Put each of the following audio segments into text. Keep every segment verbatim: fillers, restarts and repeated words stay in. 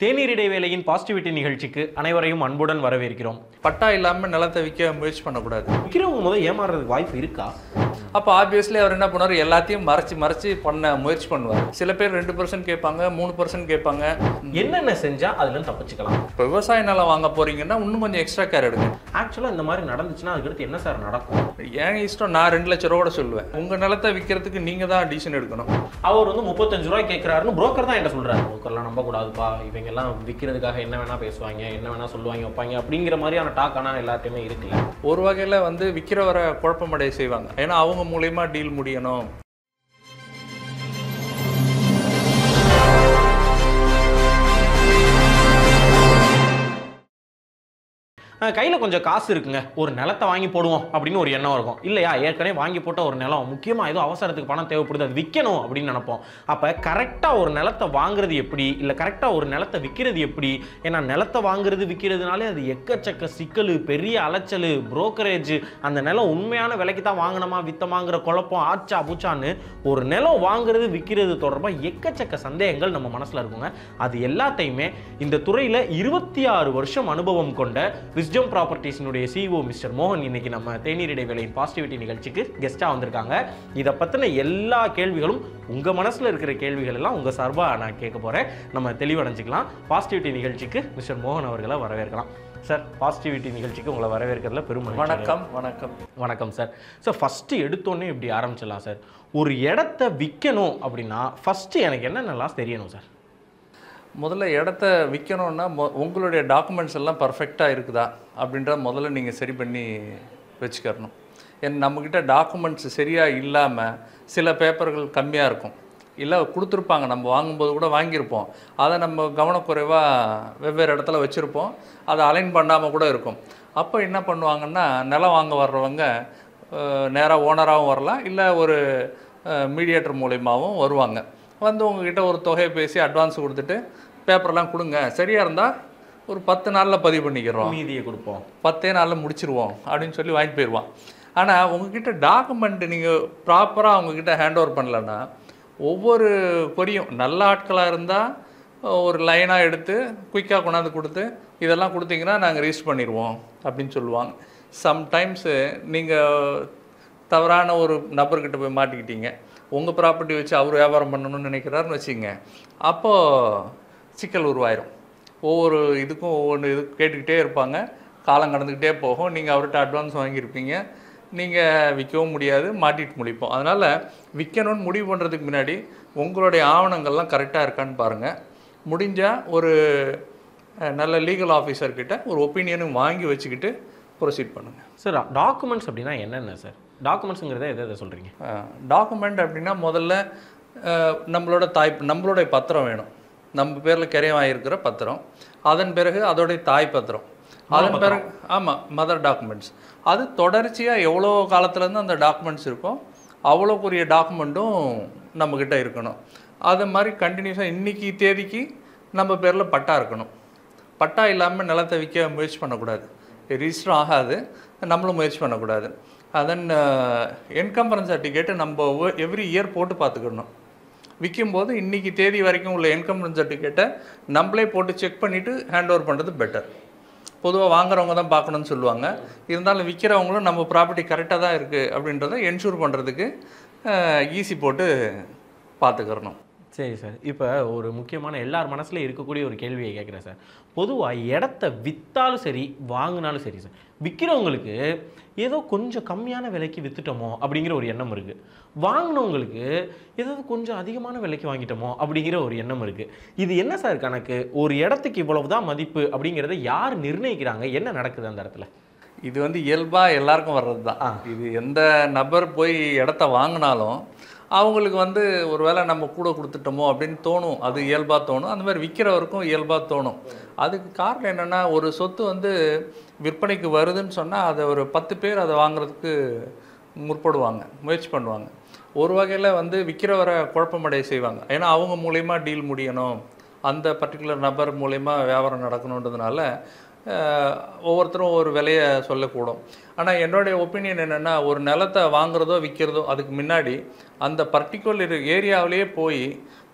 தேநீர் இடைவேளையின் பாசிட்டிவிட்டி நிகழ்ச்சிக்கு அனைவரையும் அன்புடன் வரவேற்கிறோம். பட்டா இல்லாமல் நிலத்தை விற்க முயற்சி பண்ணக்கூடாது. விற்கிறவங்க முதல் ஏமாறுறதுக்கு வாய்ப்பு இருக்கா? அப்போ ஆப்வியஸ்லி அவர் என்ன பண்ணுவார், எல்லாத்தையும் மறைச்சி மறைச்சி பண்ண முயற்சி பண்ணுவார். சில பேர் ரெண்டு பர்சன்ட் கேட்பாங்க, மூணு பர்சன்ட் கேட்பாங்க. என்னென்ன செஞ்சால் அதுல தப்பிச்சுக்கலாம்? இப்போ விவசாய நிலம் வாங்க போறீங்கன்னா இன்னும் கொஞ்சம் எக்ஸ்ட்ரா கேர் எடுங்க. ஆக்சுவலாக இந்த மாதிரி நடந்துச்சுன்னா அதுக்கடுத்து என்ன சார் நடக்கும்? ஏன் இஷ்டம், நான் ரெண்டு லட்ச ரூபா கூட சொல்லுவேன். உங்கள் நிலத்தை விற்கிறதுக்கு நீங்கள் தான் டிசிஷன் எடுக்கணும். அவர் வந்து முப்பத்தஞ்சு ரூபாய் கேட்குறாருன்னு புரோக்கர் தான் என்ன சொல்கிறாரு, புரோக்கர்லாம் நம்பக்கூடாதுப்பா, இவங்க எல்லாம் விற்கிறதுக்காக என்ன வேணா பேசுவாங்க, என்ன வேணா சொல்லுவாங்க வைப்பாங்க அப்படிங்கிற மாதிரியான டாக் ஆனால் எல்லாத்தையுமே இருக்குல்ல. ஒரு வகையில் வந்து விற்கிறவரை குழப்பமடைய செய்வாங்க. ஏன்னா அவங்க மூலயமா டீல் முடியணும். கையில் கொஞ்சம் காசு இருக்குங்க, ஒரு நிலத்தை வாங்கி போடுவோம் அப்படின்னு ஒரு எண்ணம் இருக்கும் இல்லையா? ஏற்கனவே வாங்கி போட்ட ஒரு நிலம், முக்கியமாக ஏதோ அவசரத்துக்கு பணம் தேவைப்படுது, அது விற்கணும் அப்படின்னு நினைப்போம். அப்போ கரெக்டாக ஒரு நிலத்தை வாங்குறது எப்படி, இல்லை கரெக்டாக ஒரு நிலத்தை விற்கிறது எப்படி? ஏன்னா நிலத்தை வாங்குறது விற்கிறதுனாலே அது எக்கச்சக்க சிக்கல், பெரிய அலைச்சல், புரோக்கரேஜ், அந்த நிலம் உண்மையான விலைக்கு தான் வாங்கினோமா வித்தமாங்கிற குழப்பம், ஆச்சா பூச்சான்னு ஒரு நிலம் வாங்குறது விற்கிறது தொடர்பாக எக்கச்சக்க சந்தேகங்கள் நம்ம மனசில் இருக்குங்க. அது எல்லாத்தையுமே இந்த துறையில் இருபத்தி ஆறு வருஷம் அனுபவம் கொண்ட விஸ்டம் ப்ராப்பர்ட்டிஸினுடைய சிஇஓ மிஸ்டர் மோகன் இன்னைக்கு நம்ம தேநீர் இடைவேளையின் பாசிட்டிவிட்டி நிகழ்ச்சிக்கு கெஸ்ட்டாக வந்திருக்காங்க. இதை பற்றின எல்லா கேள்விகளும் உங்கள் மனசில் இருக்கிற கேள்விகள் எல்லாம் உங்கள் சார்பாக நான் கேட்க போகிறேன். நம்ம தெளிவடைஞ்சிக்கலாம். பாசிட்டிவிட்டி நிகழ்ச்சிக்கு மிஸ்டர் மோகன் அவர்களை வரவேற்கலாம். சார், பாசிட்டிவிட்டி நிகழ்ச்சிக்கு உங்களை வரவேற்கிறதுல பெரும் வணக்கம். வணக்கம் வணக்கம் சார். சார், ஃபஸ்ட்டு எடுத்தோன்னே இப்படி ஆரம்பிச்சிடலாம் சார். ஒரு இடத்த விற்கணும் அப்படின்னா ஃபஸ்ட்டு எனக்கு என்னென்னலாம் தெரியணும் சார்? முதல்ல இடத்த விற்கணுன்னா மொ உங்களுடைய டாக்குமெண்ட்ஸ் எல்லாம் பர்ஃபெக்டாக இருக்குதா அப்படின்ற முதல்ல நீங்கள் சரி பண்ணி வச்சுக்கணும். ஏன்னா நம்மக்கிட்ட டாக்குமெண்ட்ஸ் சரியாக இல்லாமல் சில பேப்பர்கள் கம்மியாக இருக்கும், இல்லை கொடுத்துருப்பாங்க, நம்ம வாங்கும்போது கூட வாங்கியிருப்போம், அதை நம்ம கவனக்குறைவாக வெவ்வேறு இடத்துல வச்சுருப்போம், அதை அலைன் பண்ணாமல் கூட இருக்கும். அப்போ என்ன பண்ணுவாங்கன்னா, நிலம் வாங்க வர்றவங்க நேராக ஓனராகவும் வரலாம், இல்லை ஒரு மீடியேட்டர் மூலயமாவும் வருவாங்க. வந்து உங்ககிட்ட ஒரு தொகையை பேசி அட்வான்ஸ் கொடுத்துட்டு பேப்பர்லாம் கொடுங்க, சரியாக இருந்தால் ஒரு பத்து நாளில் பதிவு பண்ணிக்கிறோம், மீதியை கொடுப்போம், பத்தே நாளில் முடிச்சிருவோம் அப்படின்னு சொல்லி வாங்கிட்டு போயிடுவான். ஆனால் உங்ககிட்ட டாக்குமெண்ட் நீங்கள் ப்ராப்பராக அவங்கக்கிட்ட ஹேண்ட் ஓவர் பண்ணலன்னா, ஒவ்வொரு கொரியும் நல்ல ஆட்களாக இருந்தால் ஒரு லைனாக எடுத்து குயிக்காக கொண்டாந்து கொடுத்து இதெல்லாம் கொடுத்தீங்கன்னா நாங்கள் ரிஜிஸ்டர் பண்ணிடுவோம் அப்படின்னு சொல்லுவாங்க. சம்டைம்ஸு நீங்கள் தவறான ஒரு நபர்கிட்ட போய் மாட்டிக்கிட்டீங்க, உங்கள் ப்ராப்பர்ட்டி வச்சு அவர் வியாபாரம் பண்ணணும்னு நினைக்கிறாருன்னு வச்சுங்க, அப்போது சிக்கல் உருவாயிரும். ஒவ்வொரு இதுக்கும் ஒவ்வொன்று இது கேட்டுக்கிட்டே இருப்பாங்க, காலம் கடந்துக்கிட்டே போகும். நீங்கள் அவர்கிட்ட அட்வான்ஸ் வாங்கியிருப்பீங்க, நீங்கள் விற்கவும் முடியாது, மாட்டிட்டு முடிப்போம். அதனால் விற்கணும்னு முடிவு பண்ணுறதுக்கு முன்னாடி உங்களுடைய ஆவணங்கள்லாம் கரெக்டாக இருக்கான்னு பாருங்கள். முடிஞ்சால் ஒரு நல்ல லீகல் ஆஃபீஸர்கிட்ட ஒரு ஒப்பீனியனும் வாங்கி வச்சுக்கிட்டு ப்ரொசீட் பண்ணுங்கள். சார், டாக்குமெண்ட்ஸ் அப்படின்னா என்னென்ன சார்? டாக்குமெண்ட்ஸுங்கிறத எதை எதை சொல்கிறீங்க? டாக்குமெண்ட் அப்படின்னா முதல்ல நம்மளோட தாய் நம்மளுடைய பத்திரம் வேணும், நம்ம பேரில் கிரையமாகிருக்கிற பத்திரம். அதன் பிறகு அதோடைய தாய் பத்திரம், அதன் பிறகு ஆமாம் மதர் டாக்குமெண்ட்ஸ். அது தொடர்ச்சியாக எவ்வளோ காலத்துலேருந்து அந்த டாக்குமெண்ட்ஸ் இருக்கும், அவ்வளோக்குரிய டாக்குமெண்ட்டும் நம்மக்கிட்ட இருக்கணும். அது மாதிரி கண்டினியூஸாக இன்றைக்கி தேதிக்கு நம்ம பேரில் பட்டா இருக்கணும். பட்டா இல்லாமல் நிலத்தை விற்க முயற்சி பண்ணக்கூடாது, ரிஜிஸ்டர் ஆகாது, நம்மளும் முயற்சி பண்ணக்கூடாது. அதன் என்கம்பரன்ஸ் சர்டிஃபிகேட்டு நம்ம எவ்ரி இயர் போட்டு பார்த்துக்கணும். விற்கும்போது இன்றைக்கி தேதி வரைக்கும் உள்ள என்கம்பரன்ஸ் சர்டிஃபிகேட்டை நம்மளே போட்டு செக் பண்ணிவிட்டு ஹேண்ட் ஓவர் பண்ணுறது பெட்டர். பொதுவாக வாங்குறவங்க தான் பார்க்கணுன்னு சொல்லுவாங்க, இருந்தாலும் விற்கிறவங்களும் நம்ம ப்ராப்பர்ட்டி கரெக்டாக தான் இருக்குது அப்படின்றத என்ஷூர் பண்ணுறதுக்கு ஈஸி போட்டு பார்த்துக்கிறணும். சரி சார், இப்போ ஒரு முக்கியமான எல்லார் மனசில் இருக்கக்கூடிய ஒரு கேள்வியை கேட்குறேன் சார். பொதுவாக இடத்த விற்றாலும் சரி வாங்கினாலும் சரி சார், விற்கிறவங்களுக்கு ஏதோ கொஞ்சம் கம்மியான விலைக்கு விற்றுட்டோமோ அப்படிங்கிற ஒரு எண்ணம் இருக்குது, வாங்கினவங்களுக்கு ஏதாவது கொஞ்சம் அதிகமான விலைக்கு வாங்கிட்டோமோ அப்படிங்கிற ஒரு எண்ணம் இருக்குது. இது என்ன சார் கணக்கு? ஒரு இடத்துக்கு இவ்வளவு தான் மதிப்பு அப்படிங்கிறத யார் நிர்ணயிக்கிறாங்க? என்ன நடக்குது அந்த இடத்துல? இது வந்து இயல்பாக எல்லாருக்கும் வர்றது தான். இது எந்த நபர் போய் இடத்த வாங்கினாலும் அவங்களுக்கு வந்து ஒரு வேளை நம்ம கூட கொடுத்துட்டோமோ அப்படின்னு தோணும், அது இயல்பாக தோணும். அந்த மாதிரி விற்கிறவருக்கும் இயல்பாக தோணும். அதுக்கு காரணம் என்னென்னா, ஒரு சொத்து வந்து விற்பனைக்கு வருதுன்னு சொன்னால் அதை ஒரு பத்து பேர் அதை வாங்குறதுக்கு முற்படுவாங்க, முயற்சி பண்ணுவாங்க. ஒரு வகையில் வந்து விற்கிறவரை குழப்பமடைய செய்வாங்க. ஏன்னா அவங்க மூலயமா டீல் முடியணும், அந்த பர்டிகுலர் நபர் மூலயமா வியாபாரம் நடக்கணுன்றதுனால ஒவ்வொருத்தரும் ஒரு விலையை சொல்லக்கூடும். ஆனால் என்னுடைய ஒப்பீனியன் என்னென்னா, ஒரு நிலத்தை வாங்குறதோ விற்கிறதோ அதுக்கு முன்னாடி அந்த பர்டிகுலர் ஏரியாவிலேயே போய்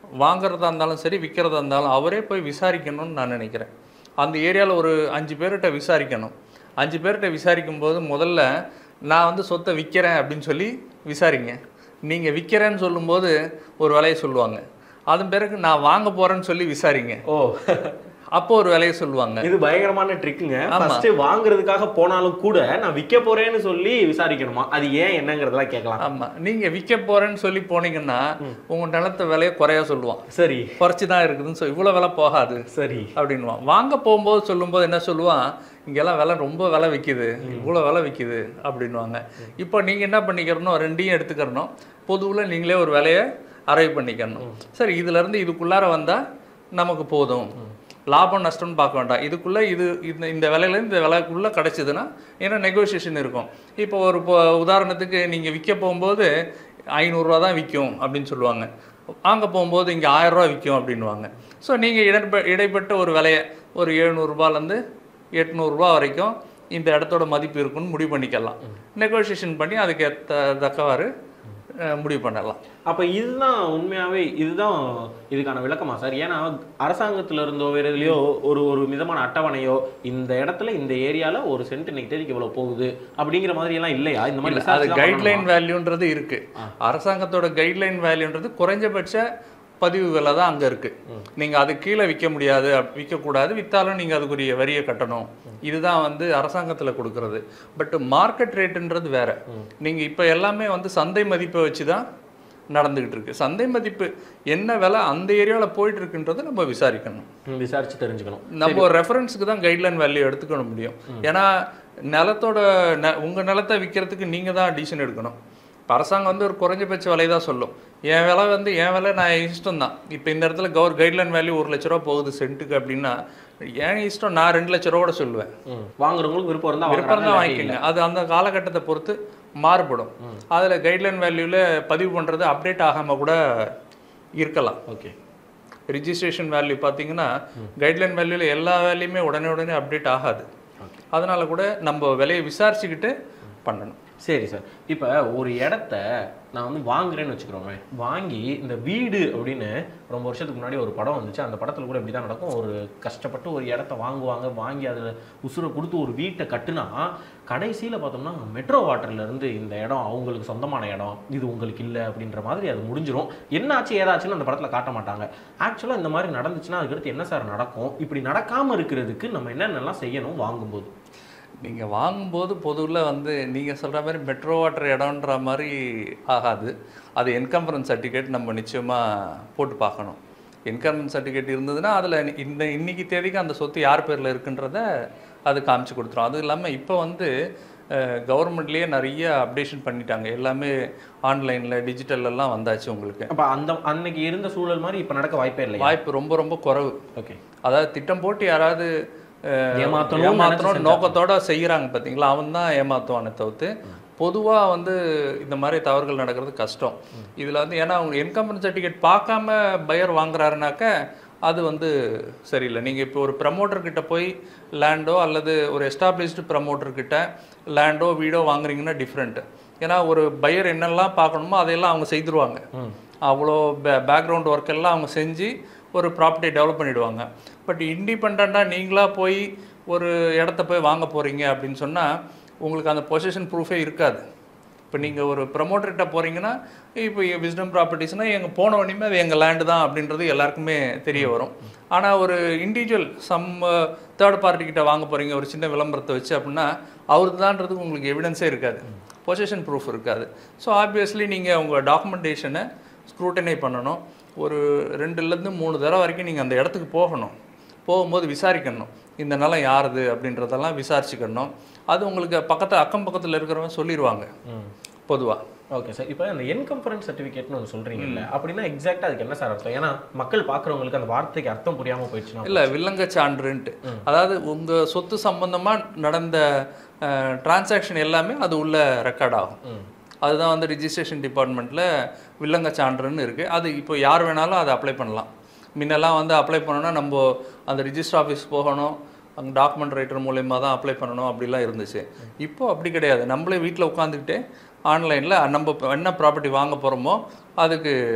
வாங்குறதா இருந்தாலும் சரி விற்கிறதா இருந்தாலும் அவரே போய் விசாரிக்கணும்னு நான் நினைக்கிறேன். அந்த ஏரியாவில் ஒரு அஞ்சு பேர்கிட்ட விசாரிக்கணும். அஞ்சு பேர்கிட்ட விசாரிக்கும் போது முதல்ல நான் வந்து சொத்தை விற்கிறேன் அப்படின்னு சொல்லி விசாரிங்க. நீங்கள் விற்கிறேன்னு சொல்லும்போது ஒரு விலையை சொல்லுவாங்க. அதன் பிறகு நான் வாங்க போகிறேன்னு சொல்லி விசாரிங்க. ஓ, அப்போ ஒரு விலையை சொல்லுவாங்க. இது பயங்கரமான ட்ரிக்குங்க. ஃபர்ஸ்ட் வாங்குறதுக்காக போனாலும் கூட நான் விற்க போறேன்னு சொல்லி விசாரிக்கணுமா, அது ஏன் என்னங்கிறதெல்லாம் கேட்கலாம். ஆமாம், நீங்கள் விற்க போகிறேன்னு சொல்லி போனீங்கன்னா உங்கள் நிலத்தை விலையை குறையா சொல்லுவான். சரி, குறைச்சி தான் இருக்குதுன்னு சொல்லி இவ்வளோ விலை போகாது சரி அப்படின்வான். வாங்க போகும்போது சொல்லும்போது என்ன சொல்லுவான், இங்கெல்லாம் விலை ரொம்ப விலை விற்கிது, இவ்வளோ விலை விற்கிது அப்படின்வாங்க. இப்போ நீங்கள் என்ன பண்ணிக்கிறணும், ரெண்டையும் எடுத்துக்கிறணும். பொதுவில் நீங்களே ஒரு விலையை அரைவ் பண்ணிக்கணும். சரி, இதுலேருந்து இதுக்குள்ளார வந்தால் நமக்கு போதும், லாபம் நஷ்டம்னு பார்க்க வேண்டாம், இதுக்குள்ளே இது இந்த இந்த விலையிலேருந்து இந்த விலைக்குள்ளே கிடச்சிதுன்னா ஏன்னா நெகோசியேஷன் இருக்கும். இப்போ ஒரு இப்போ உதாரணத்துக்கு நீங்கள் விற்க போகும்போது ஐநூறுரூவா தான் விற்கும் அப்படின்னு சொல்லுவாங்க. வாங்க போகும்போது இங்கே ஆயிரரூவா விற்கும் அப்படின்வாங்க. ஸோ நீங்கள் இடப்ப இடைப்பட்ட ஒரு விலையை ஒரு எழுநூறுபாலேருந்து எட்நூறுரூவா வரைக்கும் இந்த இடத்தோட மதிப்பு இருக்குன்னு முடிவு பண்ணிக்கலாம். நெகோசியேஷன் பண்ணி அதுக்கு த தக்கவாறு முடிவு பண்ணலாம். அப்போ இதுதான் உண்மையாகவே இதுதான் இதுக்கான விளக்கமா சார்? ஏன்னா அரசாங்கத்தில் இருந்தோ வேறு எதுலையோ ஒரு ஒரு விதமான அட்டவணையோ இந்த இடத்துல இந்த ஏரியாவில் ஒரு சென்ட் இன்னைக்கு தேதிக்கு இவ்வளோ போகுது அப்படிங்கிற மாதிரி எல்லாம் இல்லையா? இந்த மாதிரி அது கைட்லைன் வேல்யூன்றது இருக்கு. அரசாங்கத்தோட கைட்லைன் வேல்யூன்றது குறைஞ்சபட்ச பதிவு விலை தான் அங்கே இருக்குது. நீங்கள் அது கீழே விற்க முடியாது, விற்கக்கூடாது, விற்றாலும் நீங்கள் அதுக்குரிய வரியை கட்டணும். இதுதான் வந்து அரசாங்கத்தில் கொடுக்கறது. பட் மார்க்கெட் ரேட்டுன்றது வேற. நீங்கள் இப்போ எல்லாமே வந்து சந்தை மதிப்பை வச்சு தான் நடந்துகிட்டு இருக்கு. சந்தை மதிப்பு என்ன விலை அந்த ஏரியாவில் போயிட்டு இருக்குன்றதை நம்ம விசாரிக்கணும், விசாரிச்சு தெரிஞ்சுக்கணும். நம்ம ஒரு ரெஃபரன்ஸுக்கு தான் கைட்லைன் வேல்யூ எடுத்துக்க முடியும். ஏன்னா நிலத்தோட ந உங்கள் நிலத்தை விற்கிறதுக்கு நீங்கள் தான் டிசிஷன் எடுக்கணும். இப்போ அரசாங்கம் வந்து ஒரு குறைஞ்சபட்ச விலை தான் சொல்லும். என் விலை வந்து என் விலை நான் இஷ்டம் தான். இப்போ இந்த இடத்துல கவர் கைட்லைன் வேல்யூ ஒரு லட்ச ரூபா போகுது சென்ட்டுக்கு அப்படின்னா ஏன் இஷ்டம், நான் ரெண்டு லட்ச ரூபா கூட சொல்லுவேன். வாங்குறவங்களுக்கு விருப்பம் இருந்தால் விருப்பம் தான் வாங்கிக்கோங்க. அது அந்த காலகட்டத்தை பொறுத்து மாறுபடும். அதில் கைட்லைன் வேல்யூவில் பதிவு பண்ணுறது அப்டேட் ஆகாமல் கூட இருக்கலாம். ஓகே, ரிஜிஸ்ட்ரேஷன் வேல்யூ பார்த்தீங்கன்னா கைட்லைன் வேல்யூவில் எல்லா வேல்யூமே உடனே உடனே அப்டேட் ஆகாது. அதனால கூட நம்ம விலையை விசாரிச்சுக்கிட்டு பண்ணணும். சரி சார், இப்போ ஒரு இடத்த நான் வந்து வாங்குறேன்னு வச்சுக்கிறோங்க. வாங்கி இந்த வீடு அப்படின்னு ரொம்ப வருஷத்துக்கு முன்னாடி ஒரு படம் வந்துச்சு. அந்த படத்தில் கூட இப்படி தான் நடக்கும். ஒரு கஷ்டப்பட்டு ஒரு இடத்த வாங்குவாங்க, வாங்கி அதில் உசுரை கொடுத்து ஒரு வீட்டை கட்டுனா கடைசியில் பார்த்தோம்னா மெட்ரோ வாட்டர்லேருந்து இந்த இடம் அவங்களுக்கு சொந்தமான இடம், இது உங்களுக்கு இல்லை அப்படின்ற மாதிரி அது முடிஞ்சிடும். என்னாச்சு ஏதாச்சுன்னு அந்த படத்தில் காட்ட மாட்டாங்க. ஆக்சுவலாக இந்த மாதிரி நடந்துச்சுன்னா அதுக்கடுத்து என்ன சார் நடக்கும்? இப்படி நடக்காமல் இருக்கிறதுக்கு நம்ம என்னென்னலாம் செய்யணும் வாங்கும்போது? நீங்கள் வாங்கும்போது பொதுவில் வந்து நீங்கள் சொல்கிற மாதிரி மெட்ரோ வாட்டர் இடம்ன்ற மாதிரி ஆகாது. அது என்கம்பரன்ஸ் சர்டிஃபிகேட் நம்ம நிச்சயமாக போட்டு பார்க்கணும். என்கம்பரன்ஸ் சர்டிஃபிகேட் இருந்ததுன்னா அதில் இந்த இன்னைக்கு தேதிக்கு அந்த சொத்து யார் பேரில் இருக்குன்றத அது காமிச்சு கொடுத்துரும். அதுவும் இல்லாமல் இப்போ வந்து கவர்மெண்ட்லேயே நிறைய அப்டேஷன் பண்ணிட்டாங்க. எல்லாமே ஆன்லைனில் டிஜிட்டல்லாம் வந்தாச்சு உங்களுக்கு. அப்போ அந்த அன்னைக்கு இருந்த சூழல் மாதிரி இப்போ நடக்க வாய்ப்பே இல்லை. வாய்ப்பு ரொம்ப ரொம்ப குறைவு. ஓகே, அதாவது திட்டம் போட்டு யாராவது ஏமாத்தணும் ஏமாத்தணும் நோக்கத்தோட செய்கிறாங்க பார்த்தீங்களா, அவன் தான் ஏமாத்துவானே தவிர்த்து பொதுவாக வந்து இந்த மாதிரி தவறுகள் நடக்கிறது கஷ்டம். இதில் வந்து ஏன்னா அவங்க என்கம்பரன்ஸ் சர்டிஃபிகேட் பார்க்காம பையர் வாங்குறாருனாக்க அது வந்து சரியில்லை. நீங்கள் இப்போ ஒரு ப்ரமோட்டர்கிட்ட போய் லேண்டோ அல்லது ஒரு எஸ்டாப்ளிஷ்டு ப்ரமோட்டர்கிட்ட லேண்டோ வீடோ வாங்குறீங்கன்னா டிஃப்ரெண்ட்டு. ஏன்னா ஒரு பையர் என்னெல்லாம் பார்க்கணுமோ அதையெல்லாம் அவங்க செய்துருவாங்க. அவ்வளோ பே பேக்ரவுண்ட் ஒர்க் எல்லாம் அவங்க செஞ்சு ஒரு ப்ராப்பர்ட்டி டெவலப் பண்ணிவிடுவாங்க. பட் இண்டிபெண்ட்டாக நீங்களாக போய் ஒரு இடத்த போய் வாங்க போகிறீங்க அப்படின்னு சொன்னால் உங்களுக்கு அந்த பொசிஷன் ப்ரூஃபே இருக்காது. இப்போ நீங்கள் ஒரு ப்ரமோட்டர்கிட்ட போகிறீங்கன்னா இப்போ விஸ்டம் ப்ராப்பர்ட்டிஸ்னால் எங்கள் போன உடனே அது எங்கள் லேண்டு தான் அப்படின்றது எல்லாருக்குமே தெரிய வரும். ஆனால் ஒரு இண்டிவிஜுவல் சம் தேர்ட் பார்ட்டிக்கிட்ட வாங்க போகிறீங்க ஒரு சின்ன விளம்பரத்தை வச்சு அப்படின்னா அவருக்கு தான்றதுக்கு உங்களுக்கு எவிடன்ஸே இருக்காது, பொசிஷன் ப்ரூஃப் இருக்காது. ஸோ ஆப்வியஸ்லி நீங்கள் உங்கள் டாக்குமெண்டேஷனை ஸ்க்ரூட்டனை பண்ணணும். ஒரு ரெண்டுலேருந்து மூணு தடவை வரைக்கும் நீங்கள் அந்த இடத்துக்கு போகணும். போகும்போது விசாரிக்கணும் இந்த நிலம் யாருது அப்படின்றதெல்லாம் விசாரிச்சுக்கணும். அது உங்களுக்கு பக்கத்தில் அக்கம் பக்கத்தில் இருக்கிறவங்க சொல்லிடுவாங்க பொதுவாக. ஓகே சார், இப்போ அந்த என்கம்பரன்ஸ் சர்டிஃபிகேட்னு ஒன்று சொல்கிறீங்கல்ல, அப்படின்னா எக்ஸாக்டாக அதுக்கு என்ன சார் அர்த்தம்? ஏன்னா மக்கள் பார்க்குறவங்களுக்கு அந்த வார்த்தைக்கு அர்த்தம் புரியாமல் போயிடுச்சுன்னா. இல்லை, வில்லங்க சான்றுன்ட்டு, அதாவது உங்கள் சொத்து சம்பந்தமாக நடந்த டிரான்சாக்ஷன் எல்லாமே அது உள்ள ரெக்கார்ட் ஆகும். அதுதான் வந்து ரிஜிஸ்ட்ரேஷன் டிபார்ட்மெண்ட்டில் வில்லங்க சான்றுன்னு இருக்குது. அது இப்போ யார் வேணாலும் அதை அப்ளை பண்ணலாம். முன்னெல்லாம் வந்து அப்ளை பண்ணணும்னா நம்ம அந்த ரிஜிஸ்டர் ஆஃபீஸ் போகணும், அங்கே டாக்குமெண்ட் ரைட்டர் மூலயமா தான் அப்ளை பண்ணணும் அப்படிலாம் இருந்துச்சு. இப்போது அப்படி கிடையாது. நம்மளே வீட்டில் உட்காந்துக்கிட்டே ஆன்லைனில் நம்ம என்ன ப்ராப்பர்ட்டி வாங்க போகிறோமோ அதுக்கு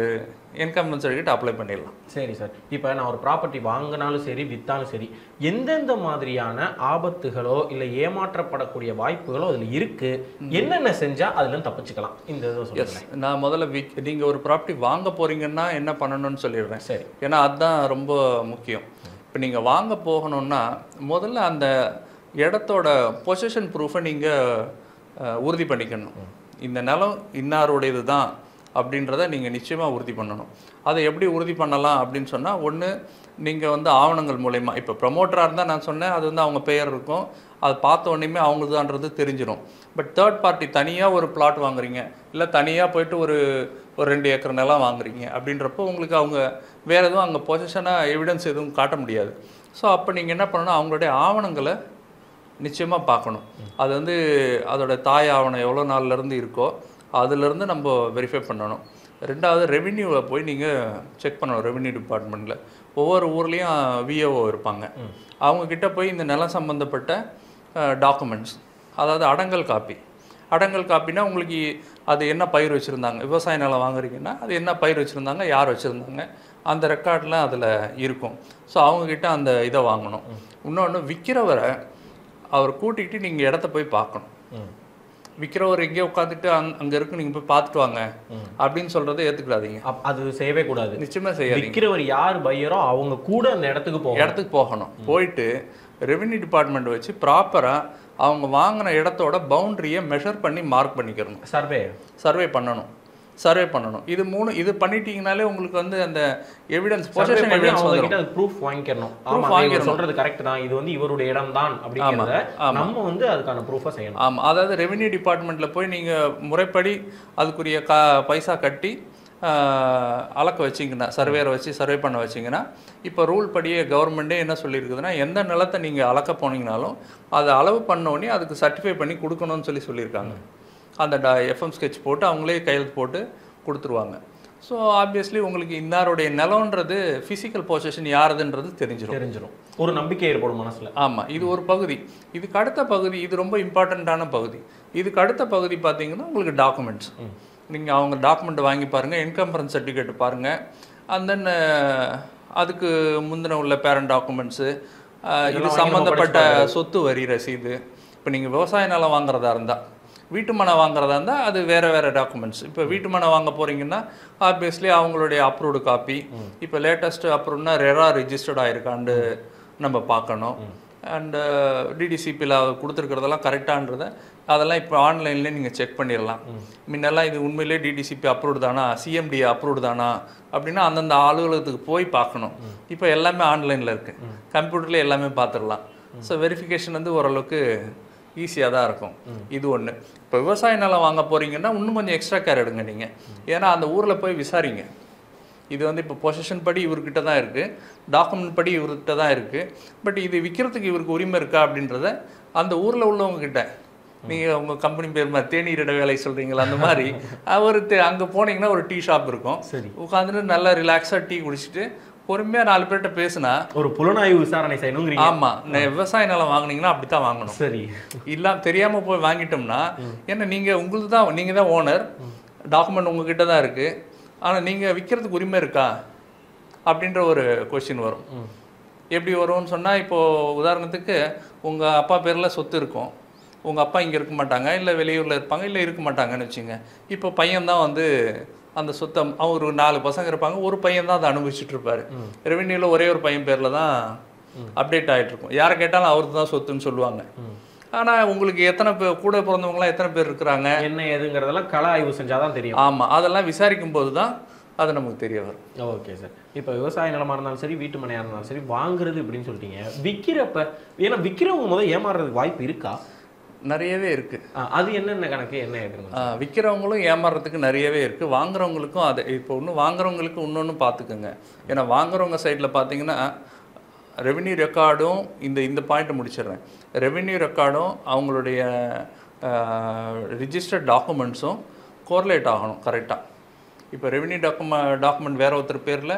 என்கம்பரன்ஸ் சர்டிஃபிகேட் அப்ளை பண்ணிடலாம். சரி சார், இப்போ நான் ஒரு ப்ராப்பர்ட்டி வாங்கினாலும் சரி விற்றாலும் சரி எந்தெந்த மாதிரியான ஆபத்துகளோ இல்லை ஏமாற்றப்படக்கூடிய வாய்ப்புகளோ அதில் இருக்கு, என்னென்ன செஞ்சால் அதுல தப்பிச்சுக்கலாம் இந்த இதை சொல்லுங்கள். நான் முதல்ல விக் நீங்கள் ஒரு ப்ராப்பர்ட்டி வாங்க போகிறீங்கன்னா என்ன பண்ணணும்னு சொல்லிடுறேன். சரி, ஏன்னா அதுதான் ரொம்ப முக்கியம். இப்போ நீங்கள் வாங்க போகணுன்னா முதல்ல அந்த இடத்தோட பொசிஷன் ப்ரூஃபை நீங்கள் உறுதி பண்ணிக்கணும். இந்த நிலம் இன்னாருடையது தான் அப்படின்றத நீங்கள் நிச்சயமாக உறுதி பண்ணணும். அதை எப்படி உறுதி பண்ணலாம் அப்படின்னு சொன்னால், ஒன்று நீங்கள் வந்து ஆவணங்கள் மூலயமா, இப்போ ப்ரமோட்டராக இருந்தால் நான் சொன்னேன் அது வந்து அவங்க பெயர் இருக்கும், அது பார்த்த உடனேயுமே அவங்களுதான்றது தெரிஞ்சிடும். பட் தேர்ட் பார்ட்டி தனியாக ஒரு பிளாட் வாங்குறீங்க, இல்லை தனியாக போயிட்டு ஒரு ஒரு ரெண்டு ஏக்கர் நிலம் வாங்குறீங்க அப்படின்றப்போ உங்களுக்கு அவங்க வேறு எதுவும் அங்கே பொசிஷனாக எவிடன்ஸ் எதுவும் காட்ட முடியாது. ஸோ அப்போ நீங்கள் என்ன பண்ணணும், அவங்களுடைய ஆவணங்களை நிச்சயமாக பார்க்கணும். அது வந்து அதோட தாய் ஆவணம் எவ்வளோ நாள்லேருந்து இருக்கோ அதுலேருந்து நம்ம வெரிஃபை பண்ணணும். ரெண்டாவது ரெவென்யூவை போய் நீங்கள் செக் பண்ணணும். ரெவென்யூ டிபார்ட்மெண்ட்டில் ஒவ்வொரு ஊர்லேயும் விஏஓ இருப்பாங்க. அவங்கக்கிட்ட போய் இந்த நிலம் சம்மந்தப்பட்ட டாக்குமெண்ட்ஸ், அதாவது அடங்கல் காப்பி. அடங்கல் காப்பினா உங்களுக்கு அது என்ன பயிர் வச்சுருந்தாங்க, விவசாய நிலம் வாங்குறீங்கன்னா அது என்ன பயிர் வச்சுருந்தாங்க, யார் வச்சுருந்தாங்க, அந்த ரெக்கார்ட்லாம் அதில் இருக்கும். ஸோ அவங்கக்கிட்ட அந்த இதை வாங்கணும். இன்னொன்று விற்கிறவரை அவர் கூட்டிகிட்டு நீங்கள் இடத்த போய் பார்க்கணும். விற்கிறவர் எங்கேயோ உட்காந்துட்டு அங் அங்கே இருக்கு நீங்கள் போய் பார்த்துட்டு வாங்க அப்படின்னு சொல்கிறத ஏற்றுக்கிடாதீங்க. அது செய்யவே கூடாது. நிச்சயமாக செய்யாது. விற்கிறவர் யார் பையரோ அவங்க கூட அந்த இடத்துக்கு போக இடத்துக்கு போகணும். போயிட்டு ரெவென்யூ டிபார்ட்மெண்ட் வச்சு ப்ராப்பராக அவங்க வாங்கின இடத்தோட பவுண்டரியை மெஷர் பண்ணி மார்க் பண்ணிக்கிறணும். சர்வே சர்வே பண்ணணும் சர்வே பண்ணணும். இது மூணு இது பண்ணிட்டீங்கனாலே உங்களுக்கு வந்து அந்த எவிடன்ஸ் பொசிஷன் எவிடன்ஸ் வந்துரும். அது ப்ரூஃப் வாங்கிக்கணும். ஆமா, நீங்க சொல்றது கரெக்ட் தான், இது வந்து இவருடைய இடம் தான் அப்படிங்கறத நம்ம வந்து அதுக்கான ப்ரூஃபை செய்யணும். ஆமா, அதாவது ரெவென்யூ டிபார்ட்மெண்ட்ல போய் நீங்க முறைப்படி அதுக்குரிய கா பைசா கட்டி அளக்க வச்சிங்கன்னா, சர்வேரை வச்சு சர்வே பண்ண வச்சிங்கன்னா, இப்போ ரூல் படியே கவர்மெண்ட்டே என்ன சொல்லியிருக்குதுன்னா, எந்த நிலத்தை நீங்கள் அளக்க போனீங்கனாலும் அதை அளவு பண்ணோடனே அதுக்கு சர்டிஃபை பண்ணி கொடுக்கணும்னு சொல்லி சொல்லியிருக்காங்க. அந்த ட எஃப்எம் ஸ்கெட்ச் போட்டு அவங்களே கையெழுத்து போட்டு கொடுத்துருவாங்க. ஸோ ஆப்வியஸ்லி உங்களுக்கு இன்னாருடைய நிலம்ன்றது ஃபிசிக்கல் பொசிஷன் யாருதுன்றது தெரிஞ்சிடும் தெரிஞ்சிடும் ஒரு நம்பிக்கை ஏற்படும் மனசில். ஆமாம், இது ஒரு பகுதி. இதுக்கு அடுத்த பகுதி, இது ரொம்ப இம்பார்ட்டண்ட்டான பகுதி. இதுக்கு அடுத்த பகுதி பார்த்தீங்கன்னா உங்களுக்கு டாக்குமெண்ட்ஸ். நீங்கள் அவங்க டாக்குமெண்ட் வாங்கி பாருங்கள், என்கம்பரன்ஸ் சர்டிஃபிகேட் பாருங்கள், அண்ட் தென் அதுக்கு முந்தின உள்ள பேரண்ட் டாக்குமெண்ட்ஸு, இது சம்மந்தப்பட்ட சொத்து வரி ரசீது. இப்போ நீங்கள் விவசாய நிலம் வாங்குறதா இருந்தால், வீட்டு மனை வாங்குறதா இருந்தால் அது வேறு வேறு டாக்குமெண்ட்ஸ். இப்போ வீட்டு மனை வாங்க போகிறீங்கன்னா ஆப்வியஸ்லி அவங்களுடைய அப்ரூவ்டு காப்பி, இப்போ லேட்டஸ்ட் அப்ரூவ்னா ரெரா ரிஜிஸ்டர்ட் ஆகிருக்கான்னு நம்ம பார்க்கணும். அண்டு டிடிசிபியில் கொடுத்துருக்கிறதெல்லாம் கரெக்டான்றதை அதெல்லாம் இப்போ ஆன்லைன்லேயே நீங்கள் செக் பண்ணிடலாம். முன்னெல்லாம் இது உண்மையிலே டிடிசிபி அப்ரூவ்டு தானா, சிஎம்டி அப்ரூவ்டு தானா அப்படின்னா அந்தந்த அலுவலகத்துக்கு போய் பார்க்கணும். இப்போ எல்லாமே ஆன்லைனில் இருக்குது, கம்ப்யூட்டர்லேயே எல்லாமே பார்த்துடலாம். ஸோ வெரிஃபிகேஷன் வந்து ஓரளவுக்கு ஈஸியாக தான் இருக்கும். இது ஒன்று. இப்போ விவசாய நிலம் வாங்க போகிறீங்கன்னா இன்னும் கொஞ்சம் எக்ஸ்ட்ரா கேர் எடுங்க நீங்கள். ஏன்னா அந்த ஊரில் போய் விசாரிங்க. இது வந்து இப்போ பொசிஷன் படி இவர்கிட்ட தான் இருக்குது, டாக்குமெண்ட் படி இவர்கிட்ட தான் இருக்குது, பட் இது விற்கிறதுக்கு இவருக்கு உரிமை இருக்கா அப்படின்றத அந்த ஊரில் உள்ளவங்கக்கிட்ட, நீங்கள் உங்கள் கம்பெனி பேர் மாதிரி தேநீரிட வேலை சொல்கிறீங்களா அந்த மாதிரி, அவர் அங்கே போனீங்கன்னா ஒரு டீ ஷாப் இருக்கும், சரி உட்காந்துட்டு நல்லா ரிலாக்ஸாக டீ குடிச்சிட்டு பொறுமையாக நாலு பேர்கிட்ட பேசுனா ஒரு புலனாய்வு விசாரணை செய்யணும். ஆமாம், விவசாய நிலம் வாங்கினீங்கன்னா அப்படி தான் வாங்கணும். சரி, இல்லாமல் தெரியாமல் போய் வாங்கிட்டோம்னா, ஏன்னா நீங்கள் உங்களுக்கு தான், நீங்கள் தான் ஓனர், டாக்குமெண்ட் உங்ககிட்ட தான் இருக்குது, ஆனால் நீங்கள் விற்கிறதுக்கு உரிமை இருக்கா அப்படின்ற ஒரு கொஸ்டின் வரும். எப்படி வரும்னு சொன்னால், இப்போது உதாரணத்துக்கு உங்கள் அப்பா பேரில் சொத்து இருக்கும், உங்கள் அப்பா இங்கே இருக்க மாட்டாங்க, இல்லை வெளியூரில் இருப்பாங்க, இல்லை இருக்க மாட்டாங்கன்னு வச்சுங்க. இப்போ பையன்தான் வந்து அந்த சொத்தை, அவர் ஒரு நாலு பசங்க இருப்பாங்க, ஒரு பையன் தான் அதை அனுபவிச்சுட்டு இருப்பார். ரெவென்யூவில் ஒரே ஒரு பையன் பேரில் தான் அப்டேட் ஆகிட்டு இருக்கும். யாரை கேட்டாலும் அவருக்கு தான் சொத்துன்னு சொல்லுவாங்க. ஆனால் உங்களுக்கு எத்தனை பேர் கூட பிறந்தவங்களாம் எத்தனை பேர் இருக்கிறாங்க, என்ன ஏதுங்கிறதெல்லாம் கள ஆய்வு செஞ்சால் தான் தெரியும். ஆமாம், அதெல்லாம் விசாரிக்கும் போது தான் அது நமக்கு தெரிய வரும். Okay sir. இப்போ விவசாய நிலமாக இருந்தாலும் சரி, வீட்டு மனையாக இருந்தாலும் சரி, வாங்குறது இப்படின்னு சொல்லிட்டீங்க. விற்கிறப்ப, ஏன்னா விற்கிறவங்க முதல் ஏமாறுறதுக்கு வாய்ப்பு இருக்கா? நிறையவே இருக்குது. அது என்னென்ன கணக்கு, என்ன ஏதுங்க? விற்கிறவங்களும் ஏமாறுறதுக்கு நிறையவே இருக்குது, வாங்குறவங்களுக்கும் அது. இப்போ இன்னும் வாங்குறவங்களுக்கு இன்னொன்று பார்த்துக்குங்க. ஏன்னா வாங்குறவங்க சைடில் பார்த்தீங்கன்னா ரெவென்யூ ரெக்கார்டும், இந்த இந்த பாயிண்ட்டை முடிச்சிடுறேன், ரெவென்யூ ரெக்கார்டும் அவங்களுடைய ரிஜிஸ்டர்ட் டாக்குமெண்ட்ஸும் கோரிலேட் ஆகணும் கரெக்டாக. இப்போ ரெவென்யூ டாக்குமெ டாக்குமெண்ட் வேறு ஒருத்தர் பேரில்,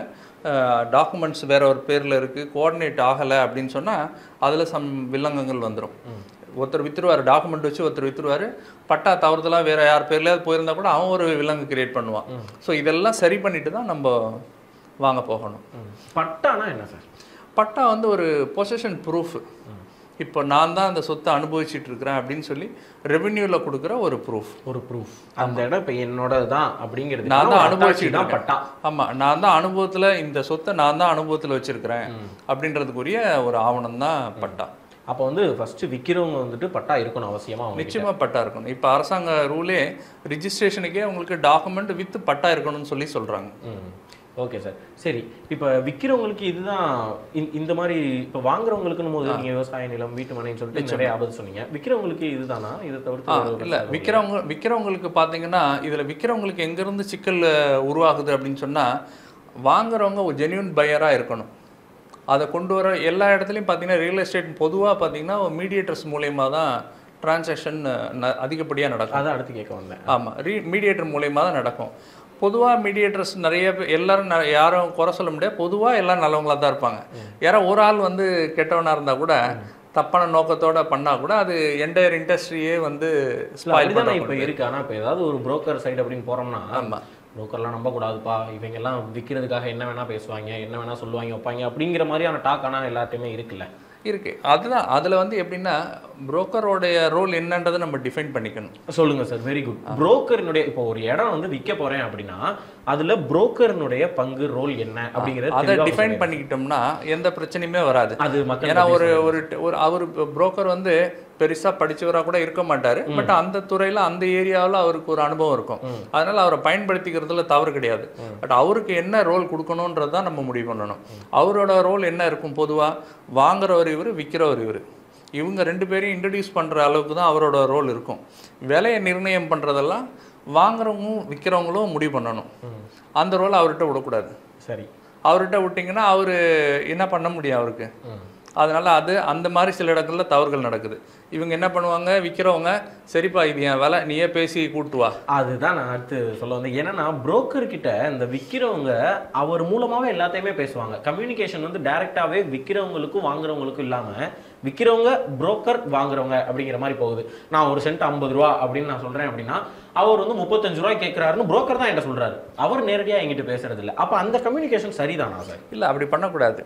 டாக்குமெண்ட்ஸ் வேறு ஒரு பேரில் இருக்குது, கோஆர்டினேட் ஆகலை அப்படின்னு சொன்னால் அதில் சம் வில்லங்கங்கள் வந்துடும். ஒருத்தர் வித்துருவார், டாக்குமெண்ட் வச்சு ஒருத்தர் வித்துருவார், பட்டா தவறுதலாக வேறு யார் பேர்லையாவது போயிருந்தா கூட அவன் ஒரு விலங்கு கிரியேட் பண்ணுவான். ஸோ இதெல்லாம் சரி பண்ணிட்டு தான் நம்ம வாங்க போகணும். பட்டானா என்ன சார்? பட்டா வந்து ஒரு பொசஷன் ப்ரூஃப். இப்போ நான் தான் அந்த சொத்தை அனுபவிச்சுட்டு இருக்கிறேன் அப்படின்னு சொல்லி ரெவென்யூவில் கொடுக்குற ஒரு ப்ரூஃப். ஒரு ப்ரூஃப். அந்த இடம் இப்போ என்னோட தான் அப்படிங்கிறது நான் தான் அனுபவிச்சுட்டு தான் பட்டா. ஆமாம், நான் தான் அனுபவத்தில் இந்த சொத்தை நான் தான் அனுபவத்தில் வச்சுருக்கிறேன் அப்படின்றதுக்குரிய ஒரு ஆவணம் தான் பட்டா. அப்போ வந்து ஃபஸ்ட்டு விற்கிறவங்க வந்துட்டு பட்டா இருக்கணும் அவசியமாக. நிச்சயமாக பட்டா இருக்கணும். இப்போ அரசாங்க ரூலே ரிஜிஸ்ட்ரேஷனுக்கே உங்களுக்கு டாக்குமெண்ட் வித் பட்டா இருக்கணும்னு சொல்லி சொல்கிறாங்க. Okay sir. சரி, இப்போ விற்கிறவங்களுக்கு இதுதான் இந்த மாதிரி, இப்போ வாங்குறவங்களுக்குன்னு போது நீங்கள் விவசாய நிலம், வீட்டு மனைன்னு சொல்லிட்டு நிறைய ஆபத்து சொன்னீங்க. விற்கிறவங்களுக்கு இதுதானா? இதை தவிர்த்து இல்லை, விற்கிறவங்க விற்கிறவங்களுக்கு பார்த்தீங்கன்னா இதில் விற்கிறவங்களுக்கு எங்கேருந்து சிக்கல் உருவாகுது அப்படின்னு சொன்னால், வாங்குறவங்க ஒரு ஜென்யூன் பையராக இருக்கணும். அதை கொண்டு வர எல்லா இடத்துலையும் பார்த்தீங்கன்னா ரியல் எஸ்டேட் பொதுவாக பார்த்தீங்கன்னா மீடியேட்டர்ஸ் மூலயமா தான் டிரான்சாக்ஷன் அதிகப்படியாக நடக்கும். அதான் அடுத்து கேட்க வந்தேன். ஆமாம், ரீ மீடியேட்டர் மூலயமா தான் நடக்கும். பொதுவாக மீடியேட்டர்ஸ் நிறைய பேர் எல்லாரும் யாரும் குறை சொல்ல முடியாது, பொதுவாக எல்லாம் நல்லவங்களாக தான் இருப்பாங்க. யாரோ ஒரு ஆள் வந்து கெட்டவனாக இருந்தால் கூட, தப்பான நோக்கத்தோட பண்ணால் கூட அது என்டையர் இண்டஸ்ட்ரியே வந்து ஸ்பாயில் பண்ண இப்போ இருக்குது. ஆனால் இப்போ ஏதாவது ஒரு புரோக்கர் சைடு அப்படின்னு போகிறோம்னா, ஆமாம், புரோக்கர்லாம் நம்பக்கூடாதுப்பா, இவங்கெல்லாம் விற்கிறதுக்காக என்ன வேணால் பேசுவாங்க, என்ன வேணால் சொல்லுவாங்க வைப்பாங்க அப்படிங்கிற மாதிரியான டாக் ஆனால் எல்லாத்தையுமே இருக்குல்ல இருக்குது. அதுதான் அதில் வந்து எப்படின்னா புரோக்கரோடைய ரோல் என்னன்றதை நம்ம டிஃபைன் பண்ணிக்கணும். சொல்லுங்கள் சார். Very good. புரோக்கரினுடைய இப்போ ஒரு இடம் வந்து விற்க போகிறேன் அப்படின்னா அதில் புரோக்கரினுடைய பங்கு ரோல் என்ன அப்படிங்கிறத அதை டிஃபைன் பண்ணிக்கிட்டோம்னா எந்த பிரச்சனையுமே வராது. அது மக்கள் ஏன்னா ஒரு ஒரு அவர் புரோக்கர் வந்து பெருசாக படித்தவராக கூட இருக்க மாட்டார், பட் அந்த துறையில் அந்த ஏரியாவில் அவருக்கு ஒரு அனுபவம் இருக்கும். அதனால் அவரை பயன்படுத்திக்கிறதுல தவறு கிடையாது. பட் அவருக்கு என்ன ரோல் கொடுக்கணுன்றது தான் நம்ம முடிவு பண்ணணும். அவரோட ரோல் என்ன இருக்கும்? பொதுவாக வாங்குறவர் இவர், விற்கிறவர் இவர், இவங்க ரெண்டு பேரையும் இன்ட்ரடியூஸ் பண்ணுற அளவுக்கு தான் அவரோட ரோல் இருக்கும். விலையை நிர்ணயம் பண்ணுறதெல்லாம் வாங்குறவங்களும் விற்கிறவங்களும் முடிவு பண்ணணும். அந்த ரோல் அவர்கிட்ட விடக்கூடாது. சரி, அவர்கிட்ட விட்டிங்கன்னா அவர் என்ன பண்ண முடியும் அவருக்கு? அதனால் அது அந்த மாதிரி சில இடங்களில் தவறுகள் நடக்குது. இவங்க என்ன பண்ணுவாங்க, விற்கிறவங்க சரிப்பா இது என் விலை நீயே பேசி கூட்டுவா. அதுதான் நான் அடுத்து சொல்ல வந்தேன். ஏன்னா புரோக்கர்கிட்ட இந்த விற்கிறவங்க அவர் மூலமாகவே எல்லாத்தையுமே பேசுவாங்க. கம்யூனிகேஷன் வந்து டைரெக்டாகவே விற்கிறவங்களுக்கும் வாங்குறவங்களுக்கும் இல்லாமல் விற்கிறவங்க புரோக்கர் வாங்குறவங்க அப்படிங்கிற மாதிரி போகுது. நான் ஒரு சென்ட் ஐம்பது ரூபா அப்படின்னு நான் சொல்கிறேன் அப்படின்னா அவர் வந்து முப்பத்தஞ்சு ரூபாய் கேட்குறாருன்னு புரோக்கர் தான் என்கிட்ட சொல்கிறாரு, அவர் நேரடியாக எங்கிட்ட பேசுறது இல்லை. அப்போ அந்த கம்யூனிகேஷன் சரிதானா சார்? இல்லை, அப்படி பண்ணக்கூடாது.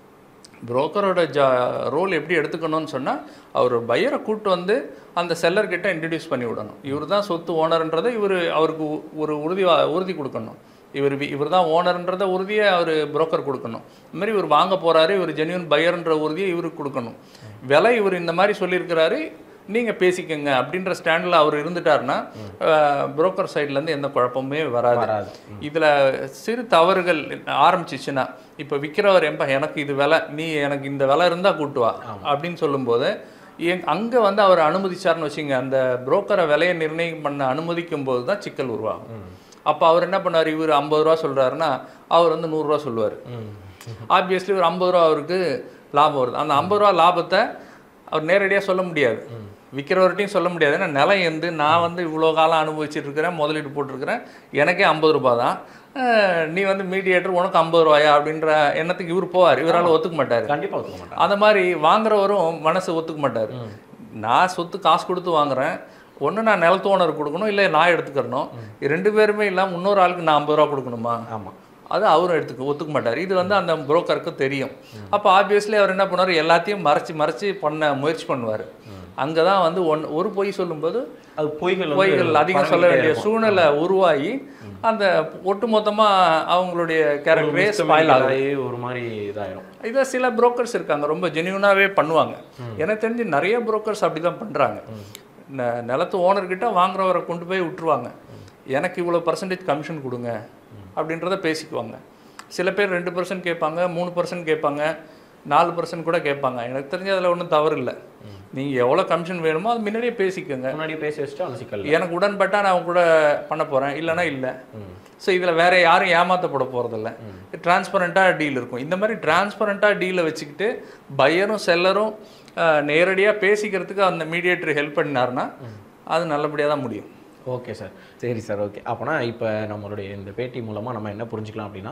புரோக்கரோட ஜா ரோல் எப்படி எடுத்துக்கணும்னு சொன்னால், அவர் பையரை கூப்பிட்டு வந்து அந்த செல்லர்கிட்ட இன்ட்ரடியூஸ் பண்ணி விடணும். இவர் தான் சொத்து ஓனர்ன்றதை இவர் அவருக்கு ஒரு உறுதி உறுதி கொடுக்கணும். இவர் இவர் தான் ஓனர்ன்றத உறுதியை அவர் புரோக்கர் கொடுக்கணும். இதுமாதிரி இவர் வாங்க போகிறாரு, இவர் ஜென்யூன் பையர்ன்ற உறுதியை இவருக்கு கொடுக்கணும். விலை இவர் இந்த மாதிரி சொல்லியிருக்கிறாரு, நீங்கள் பேசிக்கங்க அப்படின்ற ஸ்டாண்டில் அவர் இருந்துட்டாருன்னா புரோக்கர் சைட்லேருந்து எந்த குழப்பமே வராது. இதில் சிறு தவறுகள் ஆரம்பிச்சிச்சுன்னா, இப்போ விற்கிறவர் எம்ப எனக்கு இது விலை, நீ எனக்கு இந்த விலை இருந்தால் கூட்டுவா அப்படின்னு சொல்லும்போது எங் அங்கே வந்து அவர் அனுமதிச்சார்னு வச்சுங்க, அந்த புரோக்கரை விலையை நிர்ணயம் பண்ண அனுமதிக்கும் போது தான் சிக்கல் உருவாகும். அப்போ அவர் என்ன பண்ணார், இவர் ஐம்பது ரூபா சொல்கிறாருன்னா அவர் வந்து நூறுரூவா சொல்லுவார். ஆப்வியஸ்லி ஒரு ஐம்பது ரூபா அவருக்கு லாபம் வருது. அந்த ஐம்பது ரூபா லாபத்தை அவர் நேரடியாக சொல்ல முடியாது, விற்கிறவர்கிட்டையும் சொல்ல முடியாது. ஏன்னா நிலம் வந்து நான் வந்து இவ்வளோ காலம் அனுபவிச்சுட்டு இருக்கிறேன், முதலீடு போட்டிருக்கிறேன், எனக்கே ஐம்பது ரூபா தான், நீ வந்து மீடியேட்டர் உனக்கு ஐம்பது ரூபாயா அப்படின்ற எண்ணத்துக்கு இவர் போவார். இவரால் ஒத்துக்க மாட்டார். கண்டிப்பாக ஒத்துக்க மாட்டார். அந்த மாதிரி வாங்குறவரும் மனசு ஒத்துக்க மாட்டார். நான் சொத்து காசு கொடுத்து வாங்குறேன், ஒன்று நான் நிலத்து ஓனர் கொடுக்கணும், இல்லை நான் எடுத்துக்கிறணும். ரெண்டு பேருமே இல்லாமல் இன்னொரு ஆளுக்கு நான் ஐம்பது ரூபா கொடுக்கணுமா? ஆமாம், அது அவரும் எடுத்துக்க ஒத்துக்க மாட்டார். இது வந்து அந்த புரோக்கருக்கு தெரியும். அப்போ ஆப்வியஸ்லி அவர் என்ன பண்ணுவார், எல்லாத்தையும் மறைச்சி மறைச்சி பண்ண முயற்சி பண்ணுவார். அங்கே தான் வந்து ஒன் ஒரு பொய் சொல்லும்போது அது பொய்கள் பொய்கள் அதிகம் சொல்ல வேண்டிய சூழ்நிலை உருவாகி அந்த ஒட்டுமொத்தமாக அவங்களுடைய கேரக்டரே ஸ்பாயில் ஆகி ஒரு மாதிரி இதாயிரும். இதை சில புரோக்கர்ஸ் இருக்காங்க ரொம்ப ஜென்யூனாகவே பண்ணுவாங்க. எனக்கு தெரிஞ்சு நிறைய புரோக்கர்ஸ் அப்படி தான் பண்ணுறாங்க. நிலத்து ஓனர்கிட்ட வாங்குறவரை கொண்டு போய் விட்டுருவாங்க, எனக்கு இவ்வளோ பர்சன்டேஜ் கமிஷன் கொடுங்க அப்படின்றத பேசிக்குவாங்க. சில பேர் ரெண்டு பர்சன்ட் கேட்பாங்க, மூணு பர்சன்ட் கேட்பாங்க, நாலு பர்சன்ட் கூட கேட்பாங்க. எனக்கு தெரிஞ்ச அதில் ஒன்றும் தவறு இல்லை. நீங்கள் எவ்வளோ கமிஷன் வேணுமோ அது முன்னாடியே பேசிக்கோங்க. முன்னாடியே பேசி வச்சுட்டு அந்த சிக்கல் எனக்கு உடன்பட்டா நான் கூட பண்ண போகிறேன், இல்லைனா இல்லை. ஸோ இதில் வேறு யாரும் ஏமாற்றப்பட போகிறதில்ல. டிரான்ஸ்பரண்ட்டாக டீல் இருக்கும். இந்த மாதிரி டிரான்ஸ்பரண்ட்டாக டீலை வச்சுக்கிட்டு பையரும் செல்லரும் நேரடியாக பேசிக்கிறதுக்கு அந்த மீடியேட்டர் ஹெல்ப் பண்ணினார்னா அது நல்லபடியாக தான் முடியும். ஓகே சார், சரி சார், ஓகே. அப்போனா இப்போ நம்மளுடைய இந்த பேட்டி மூலமாக நம்ம என்ன புரிஞ்சுக்கலாம் அப்படின்னா,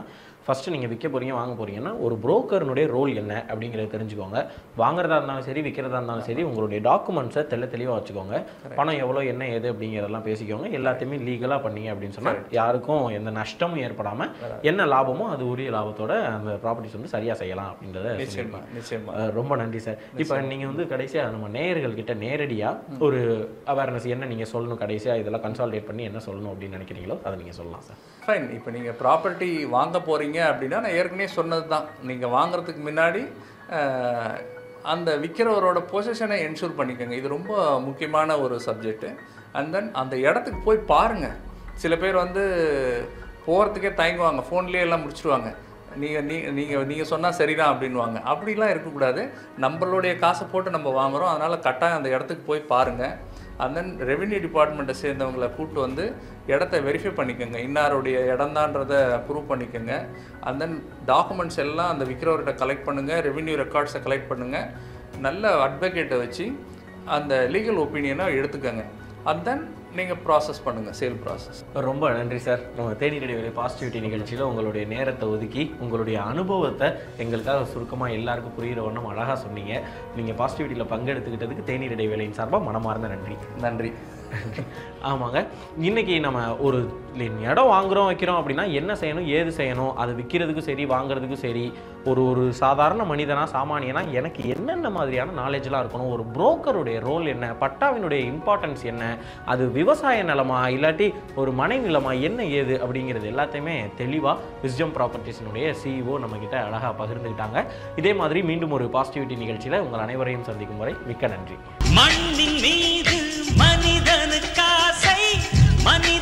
ஃபஸ்ட்டு நீங்கள் விற்க போகிறீங்க வாங்க போகிறீங்கன்னா ஒரு புரோக்கர்னுடைய ரோல் என்ன அப்படிங்கிறத தெரிஞ்சுக்கோங்க. வாங்குறதா இருந்தாலும் சரி விற்கிறதா இருந்தாலும் சரி உங்களுடைய டாக்குமெண்ட்ஸை தெள்ள தெளிவாக வச்சுக்கோங்க. பணம் எவ்வளோ என்ன ஏது அப்படிங்கிறதெல்லாம் பேசிக்கோங்க. எல்லாத்தையுமே லீகலாக பண்ணீங்க அப்படின்னு சொன்னால் யாருக்கும் எந்த நஷ்டமும் ஏற்படாமல் என்ன லாபமோ அது உரிய லாபத்தோட அந்த ப்ராப்பர்ட்டிஸ் வந்து சரியாக செய்யலாம் அப்படின்றத நிச்சயமா நிச்சயமா ரொம்ப நன்றி சார். இப்போ நீங்கள் வந்து கடைசியாக நம்ம நேயர்கள் கிட்ட நேரடியாக ஒரு அவேர்னஸ் என்ன நீங்கள் சொல்லணும், கடைசியாக இதெல்லாம் கன்சால்டேட் பண்ணி என்ன சொல்லணும் அப்படின்னு நினைக்கிறீங்களோ அதை நீங்கள் சொல்லலாம் சார். ஃபைன். இப்போ நீங்கள் ப்ராப்பர்ட்டி வாங்க போகிறீங்க அப்படின்னா நான் ஏற்கனவே சொன்னது தான், நீங்கள் வாங்குறதுக்கு முன்னாடி அந்த விற்கிறவரோட பொசிஷனை என்ஷூர் பண்ணிக்கோங்க. இது ரொம்ப முக்கியமான ஒரு சப்ஜெக்ட்டு. அண்ட் தென் அந்த இடத்துக்கு போய் பாருங்கள். சில பேர் வந்து போகிறதுக்கே தயங்குவாங்க, ஃபோன்லேயே எல்லாம் முடிச்சுடுவாங்க. நீங்கள் நீ நீங்கள் நீங்கள் சொன்னால் சரிதான் அப்படின்வாங்க. அப்படிலாம் இருக்கக்கூடாது. நம்மளுடைய காசை போட்டு நம்ம வாங்குகிறோம், அதனால் கட்டாயம் அந்த இடத்துக்கு போய் பாருங்கள். அண்ட் தென் ரெவென்யூ டிபார்ட்மெண்ட்டை சேர்ந்தவங்களை கூப்பிட்டு வந்து இடத்த வெரிஃபை பண்ணிக்கோங்க, இன்னாருடைய இடம்தான்றதை ப்ரூவ் பண்ணிக்கோங்க. அண்ட் தென் டாக்குமெண்ட்ஸ் எல்லாம் அந்த விற்கிறவர்கிட்ட கலெக்ட் பண்ணுங்கள், ரெவென்யூ ரெக்கார்ட்ஸை கலெக்ட் பண்ணுங்கள். நல்ல அட்வொகேட்டை வச்சு அந்த லீகல் ஒப்பீனியனை எடுத்துக்கோங்க. அண்ட் தென் நீங்கள் ப்ராசஸ் பண்ணுங்கள், சேல் ப்ராசஸ். ரொம்ப நன்றி சார். நம்ம தேனி ரெடி பாசிட்டிவிட்டி நிகழ்ச்சியில் உங்களுடைய நேரத்தை ஒதுக்கி உங்களுடைய அனுபவத்தை எங்களுக்காக சுருக்கமாக எல்லாருக்கும் புரிகிற ஒன்றும் அழகாக சொன்னீங்க. நீங்கள் பாசிட்டிவிட்டியில் பங்கெடுத்துக்கிட்டதுக்கு தேனி ரெடி வேலையின் சார்பாக மனமார்ந்த நன்றி. நன்றி. ஆமாங்க, இன்னைக்கு நம்ம ஒரு இடம் வாங்குறோம் வைக்கிறோம் அப்படின்னா என்ன செய்யணும் ஏது செய்யணும், அது விற்கிறதுக்கும் சரி வாங்குறதுக்கும் சரி ஒரு ஒரு சாதாரண மனிதனா சாமானியனா எனக்கு என்னென்ன மாதிரியான நாலேஜ்லாம் இருக்கணும், ஒரு புரோக்கருடைய ரோல் என்ன, பட்டாவினுடைய இம்பார்ட்டன்ஸ் என்ன, அது விவசாய நிலமா இல்லாட்டி ஒரு மனை நிலமா என்ன ஏது அப்படிங்கிறது எல்லாத்தையுமே தெளிவாக விஸ்டம் ப்ராப்பர்ட்டிஸினுடைய சிஇஓ நம்மக்கிட்ட அழகாக பகிர்ந்துக்கிட்டாங்க. இதே மாதிரி மீண்டும் ஒரு பாசிட்டிவிட்டி நிகழ்ச்சியில் உங்கள் அனைவரையும் சந்திக்கும் வரை மிக்க நன்றி. மண்ணின் மீது மனிதனுக்காசை மனித